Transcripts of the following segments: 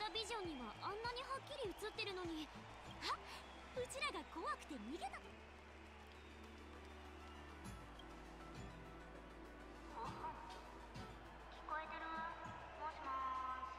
ビジョンにはあんなにはっきり映ってるのに、あ、うちらが怖くて逃げた。 ほほん、聞こえてる？もしもー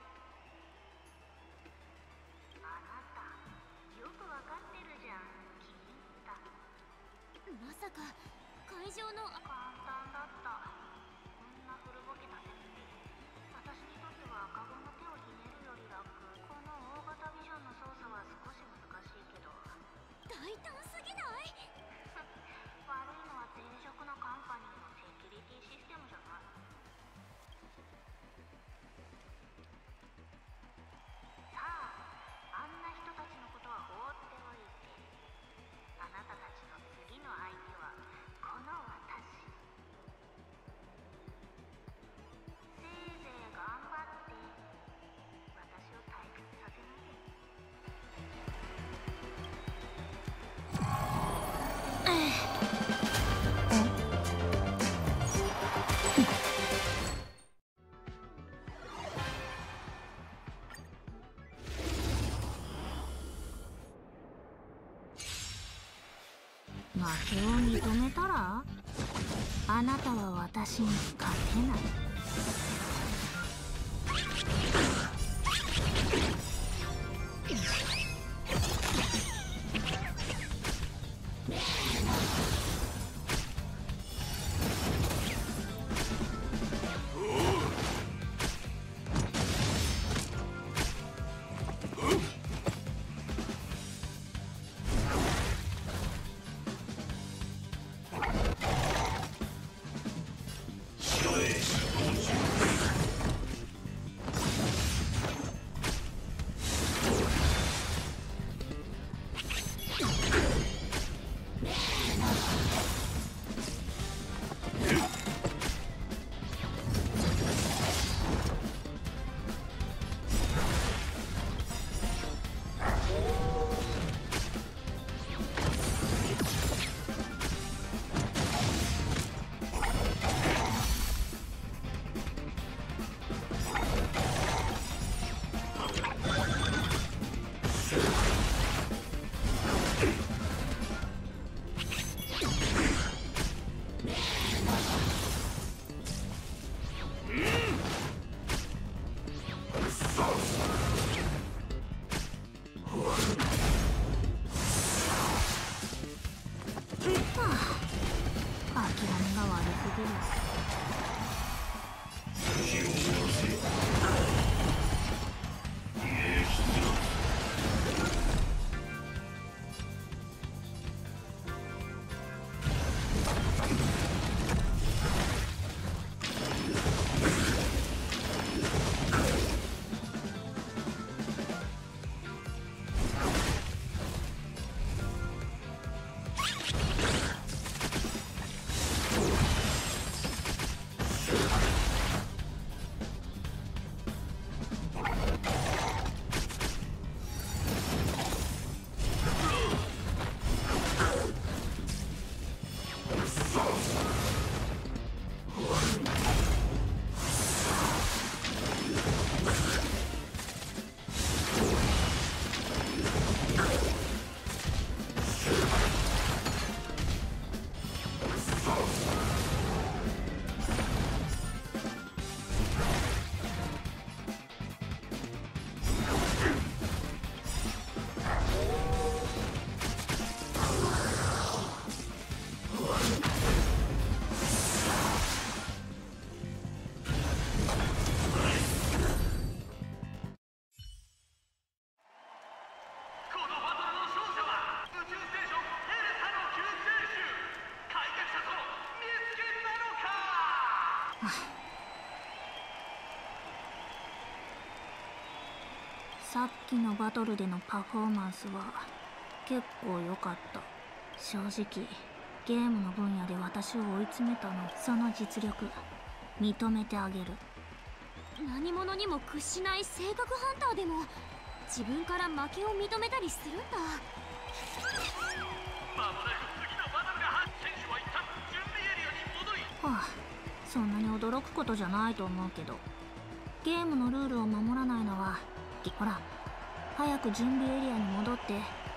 し。あなたよくわかってるじゃん、キリンだ。 まさか会場の簡単だった。こんな古ぼけた設定、私にとっては赤子の手をひねるより楽。この大型ビジョンの操作は少し難しいけど、 大胆すぎない？ 悪いのは前職のカンパニーのセキュリティシステムじゃない。さあ、あんな人たちのことは放っておいて、あなたたちの次の相手はこの私。せいぜい頑張って私を退屈させないで。負けを認めたら、あなたは私に勝てない。さっきのバトルでのパフォーマンスは結構良かった。正直ゲームの分野で私を追い詰めたの、その実力認めてあげる。 何者にも屈しない性格ハンターでも自分から負けを認めたりするんだ。 まもなく次のバトルが選手は一旦準備エリアに戻り。 はあ、そんなに驚くことじゃないと思うけど、ゲームのルールを守らないのはほら、早く準備エリアに戻って